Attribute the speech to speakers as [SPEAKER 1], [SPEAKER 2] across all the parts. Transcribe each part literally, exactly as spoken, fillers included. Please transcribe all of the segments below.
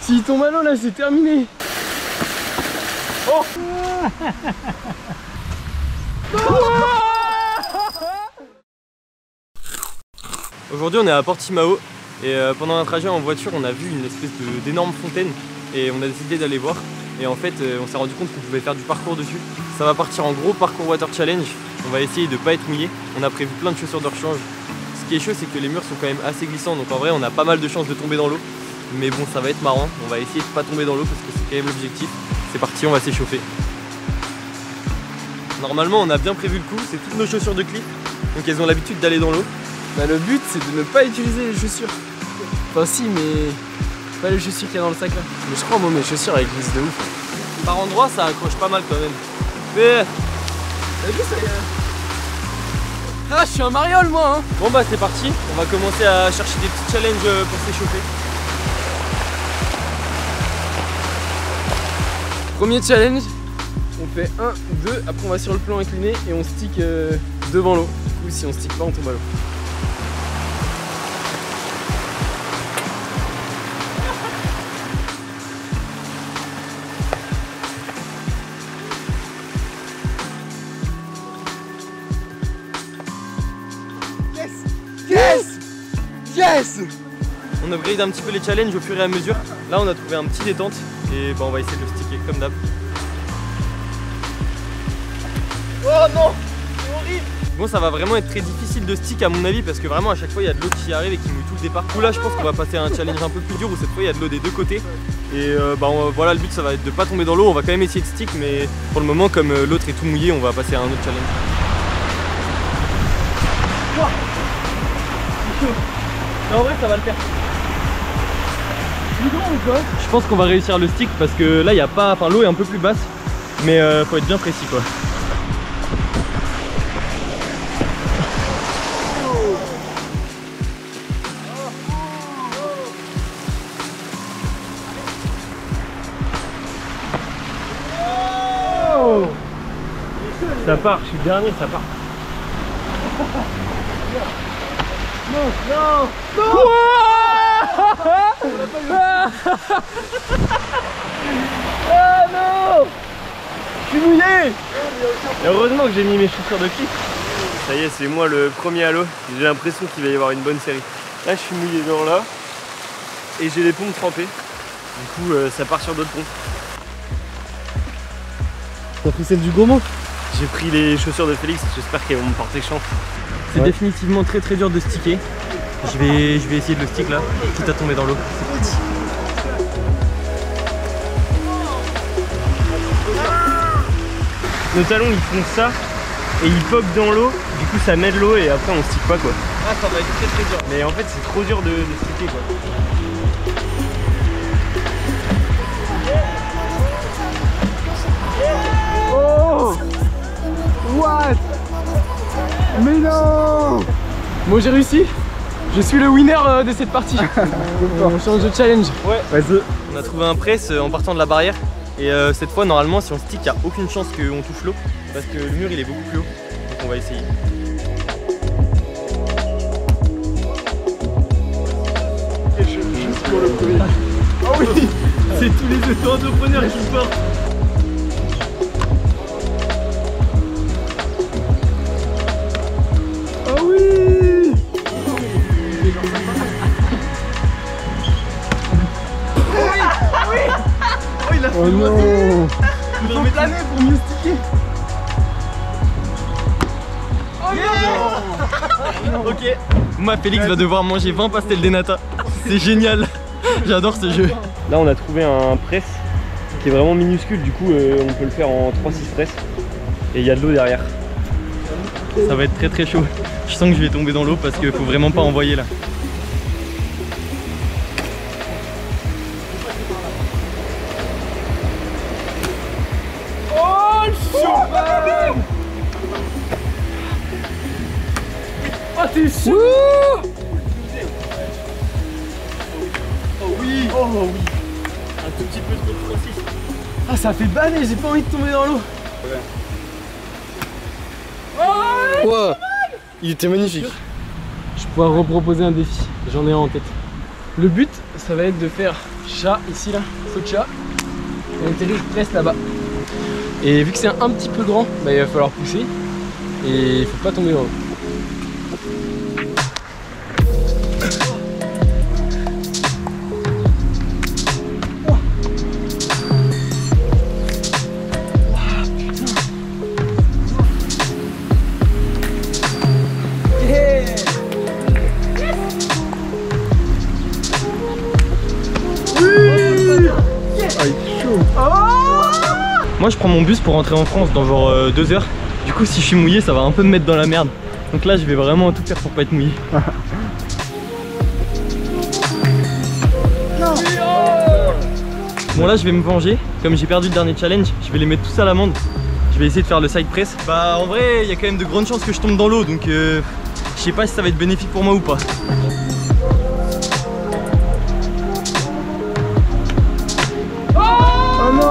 [SPEAKER 1] S'il tombe à l'eau là, c'est terminé. Oh. Aujourd'hui on est à Portimao et euh, pendant un trajet en voiture on a vu une espèce d'énorme fontaine et on a décidé d'aller voir et en fait euh, on s'est rendu compte qu'on pouvait faire du parcours dessus. Ça va partir en gros parcours water challenge, on va essayer de ne pas être mouillé, on a prévu plein de chaussures de rechange. Ce qui est chaud c'est que les murs sont quand même assez glissants donc en vrai on a pas mal de chances de tomber dans l'eau. Mais bon ça va être marrant, on va essayer de pas tomber dans l'eau parce que c'est quand même l'objectif. C'est parti, on va s'échauffer. Normalement on a bien prévu le coup, c'est toutes nos chaussures de clip, donc elles ont l'habitude d'aller dans l'eau. Bah, le but c'est de ne pas utiliser les chaussures. Enfin si mais pas les chaussures qu'il y a dans le sac là. Mais je crois moi mes chaussures elles glissent de ouf. Par endroits ça accroche pas mal quand même. Mais t'as vu ça y est. Ah je suis un mariole moi hein. Bon bah c'est parti, on va commencer à chercher des petits challenges pour s'échauffer. Premier challenge, on fait un, deux, après on va sur le plan incliné et on stick euh, devant l'eau. Du coup si on stick pas on tombe à l'eau. Yes! Yes! Yes! On upgrade un petit peu les challenges au fur et à mesure. Là on a trouvé un petit détente et bah, on va essayer de le sticker comme d'hab. Oh non! C'est horrible! Bon ça va vraiment être très difficile de stick à mon avis parce que vraiment à chaque fois il y a de l'eau qui arrive et qui mouille tout le départ. Du coup là je pense qu'on va passer à un challenge un peu plus dur où cette fois il y a de l'eau des deux côtés. Et euh, bah, on, voilà le but ça va être de pas tomber dans l'eau, on va quand même essayer de stick mais pour le moment comme euh, l'autre est tout mouillé on va passer à un autre challenge. Oh, c'est chaud. Mais en vrai ça va le faire. Je pense qu'on va réussir le stick parce que là il y a pas, enfin l'eau est un peu plus basse, mais euh, faut être bien précis quoi. Oh, ça part, je suis le dernier, ça part. Non, non, non. Ah non! Je suis mouillé! Et heureusement que j'ai mis mes chaussures de clip. Ça y est, c'est moi le premier à l'eau. J'ai l'impression qu'il va y avoir une bonne série. Là, je suis mouillé genre là. Et j'ai les pompes trempées. Du coup, euh, ça part sur d'autres pompes. T'as pris celle du gourmand? J'ai pris les chaussures de Félix. J'espère qu'elles vont me porter chance. C'est ouais. Définitivement très très dur de sticker. Je vais, je vais essayer de le stick là, quitte à tomber dans l'eau. C'est parti. Nos talons ils font ça et ils pop dans l'eau, du coup ça met de l'eau et après on stick pas quoi. Ah ça va être très très dur. Mais en fait c'est trop dur de, de sticker quoi. Oh! What? Mais non! Bon j'ai réussi. Je suis le winner de cette partie. On change de challenge. Ouais. Vas-y. On a trouvé un press en partant de la barrière. Et euh, cette fois, normalement, si on stick, il n'y a aucune chance qu'on touche l'eau. Parce que le mur, il est beaucoup plus haut. Donc on va essayer. Et je, juste pour le premier. Oh oui! C'est tous les auto-entrepreneurs qui portent. Oh oui! Oh non! Il faut planer pour mieux sticker! Oh non! Ok. Moi, Félix va devoir manger vingt pastels de nata. C'est génial! J'adore ce jeu. Là, on a trouvé un press qui est vraiment minuscule. Du coup, euh, on peut le faire en trois six press. Et il y a de l'eau derrière. Ça va être très très chaud. Je sens que je vais tomber dans l'eau parce qu'il faut vraiment pas envoyer là. Oh t'es sûr? Oh oui! Oh oui! Un tout petit peu trop de Francis. Ah ça fait baler, j'ai pas envie de tomber dans l'eau. Ouais. Oh, wow. Il était magnifique. Je pourrais reproposer un défi, j'en ai un en tête.
[SPEAKER 2] Le but, ça va être de faire chat ici là, saut de chat, et atterrir presque là-bas. Et vu que c'est un petit peu grand, bah, il va falloir pousser et il faut pas tomber dans l'eau.
[SPEAKER 1] Moi je prends mon bus pour rentrer en France dans genre euh, deux heures. Du coup si je suis mouillé ça va un peu me mettre dans la merde. Donc là je vais vraiment tout faire pour pas être mouillé. Bon là je vais me venger. Comme j'ai perdu le dernier challenge, je vais les mettre tous à l'amende. Je vais essayer de faire le side press. Bah en vrai il y a quand même de grandes chances que je tombe dans l'eau. Donc euh, je sais pas si ça va être bénéfique pour moi ou pas.
[SPEAKER 2] Oh non!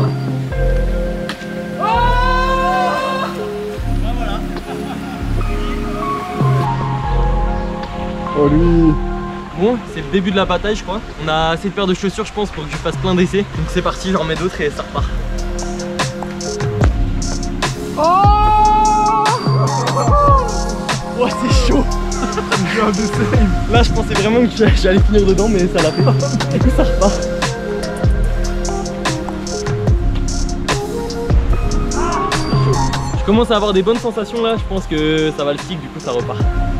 [SPEAKER 3] Oh lui!
[SPEAKER 1] Bon, c'est le début de la bataille je crois. On a assez de paires de chaussures je pense pour que je fasse plein d'essais. Donc c'est parti, j'en remets d'autres et ça repart.
[SPEAKER 2] Oh!
[SPEAKER 1] Oh c'est chaud. Là je pensais vraiment que j'allais finir dedans mais ça l'a fait. Du coup ça repart. Je commence à avoir des bonnes sensations là, je pense que ça va le stick, du coup ça repart.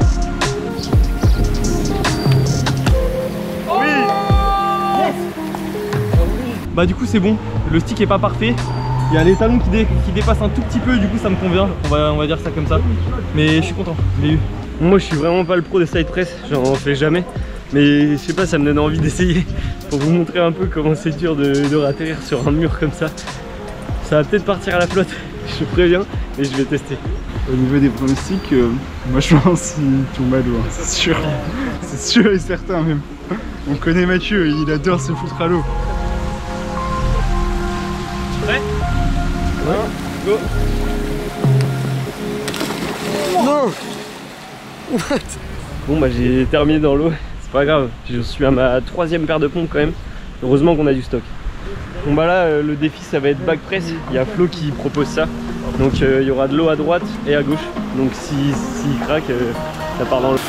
[SPEAKER 1] Oui. Yes. Bah du coup c'est bon, le stick est pas parfait. Il y a les talons qui, dé qui dépassent un tout petit peu, du coup ça me convient, on va, on va dire ça comme ça. Mais je suis content, je l'ai eu.
[SPEAKER 3] Moi je suis vraiment pas le pro des side press, j'en fais jamais. Mais je sais pas, ça me donne envie d'essayer pour vous montrer un peu comment c'est dur de, de ratterrir sur un mur comme ça. Ça va peut-être partir à la flotte, je préviens, mais je vais tester.
[SPEAKER 4] Au niveau des pronostics, euh, moi je pense qu'il tombe à l'eau, hein, c'est sûr. C'est sûr et certain même. On connaît Mathieu, il adore se foutre à l'eau.
[SPEAKER 1] Prêt? Ouais, go.
[SPEAKER 3] Non. What? Bon bah j'ai terminé dans l'eau, c'est pas grave, je suis à ma troisième paire de pompes quand même. Heureusement qu'on a du stock. Bon bah là euh, le défi ça va être back press, il y a Flo qui propose ça. Donc il euh, y aura de l'eau à droite et à gauche. Donc s'il si, si craque, euh, ça part dans l'eau.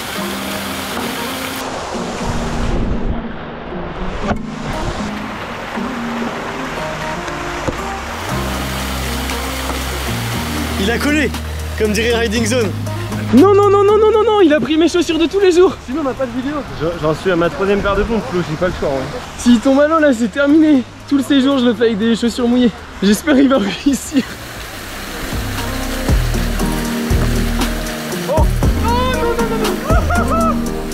[SPEAKER 2] Il a collé, comme dirait Riding Zone. Non, non, non, non, non, non, non, il a pris mes chaussures de tous les jours. Sinon, on n'a pas de vidéo.
[SPEAKER 3] J'en suis à ma troisième paire de pompes, Flo, j'ai pas le choix. Ouais.
[SPEAKER 2] S'il tombe à l'eau, là, c'est terminé. Tout le séjour, je le fais avec des chaussures mouillées. J'espère qu'il va réussir. Oh, non, non, non, non,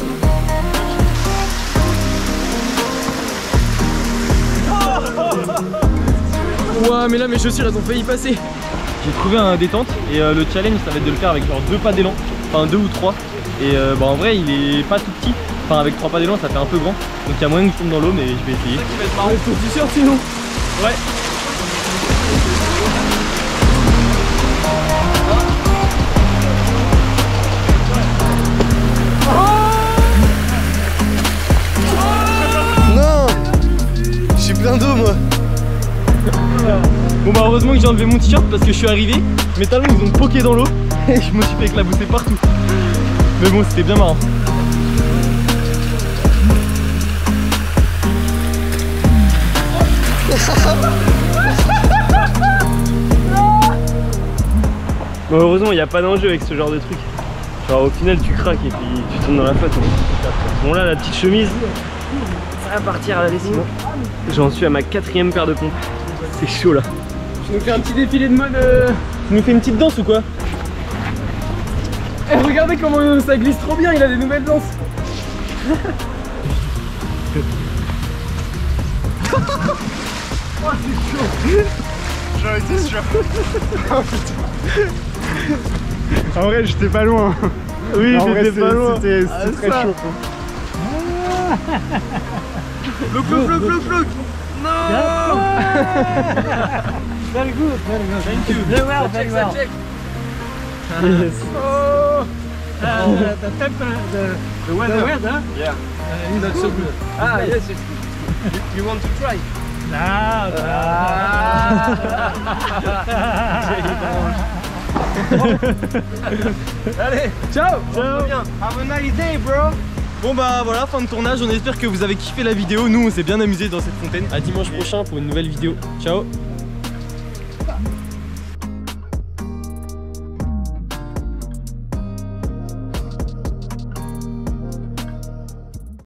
[SPEAKER 2] non. Ouah, mais là, mes chaussures, elles ont failli passer.
[SPEAKER 1] J'ai trouvé un détente et euh, le challenge ça va être de le faire avec genre deux pas d'élan, enfin deux ou trois. Et euh, bah en vrai il est pas tout petit, enfin avec trois pas d'élan ça fait un peu grand. Donc il y a moyen que je tombe dans l'eau mais je vais essayer.
[SPEAKER 2] Il faut que tu sortes sinon.
[SPEAKER 1] Ouais.
[SPEAKER 2] Non, je suis plein d'eau moi.
[SPEAKER 1] Bon bah heureusement que j'ai enlevé mon t-shirt parce que je suis arrivé, mes talons ils ont poqué dans l'eau et je me suis fait éclabousser partout. Mais bon c'était bien marrant.
[SPEAKER 3] Bon, heureusement il n'y a pas d'enjeu avec ce genre de truc. Genre au final tu craques et puis tu tombes dans la flotte. Bon là la petite chemise, ça va partir à la lessive. J'en suis à ma quatrième paire de pompes. C'est chaud là.
[SPEAKER 2] Je nous fais un petit défilé de mode. Euh...
[SPEAKER 1] Tu nous fais une petite danse ou quoi?
[SPEAKER 2] Eh, regardez comment ça glisse trop bien, il a des nouvelles danses.
[SPEAKER 4] Oh c'est chaud. J'en étais sûr. Oh putain. En vrai j'étais pas loin.
[SPEAKER 3] Oui
[SPEAKER 4] j'étais
[SPEAKER 3] pas loin.
[SPEAKER 4] C'était ah, très ça. chaud.
[SPEAKER 2] Look, look, look, look, look. No.
[SPEAKER 5] Very good, very good.
[SPEAKER 1] Thank you.
[SPEAKER 5] Very well, very well.
[SPEAKER 2] Yes.
[SPEAKER 5] Oh. Uh, the, the temper, the,
[SPEAKER 1] The weather.
[SPEAKER 5] the weather
[SPEAKER 1] Yeah.
[SPEAKER 2] It's not so good. Ah, yes, yes. You, you want to try?
[SPEAKER 5] Ah,
[SPEAKER 2] Allez, ciao.
[SPEAKER 1] Ciao.
[SPEAKER 2] Have a nice day, bro.
[SPEAKER 1] Bon bah voilà, fin de tournage, on espère que vous avez kiffé la vidéo. Nous on s'est bien amusé dans cette fontaine. À dimanche prochain pour une nouvelle vidéo. Ciao.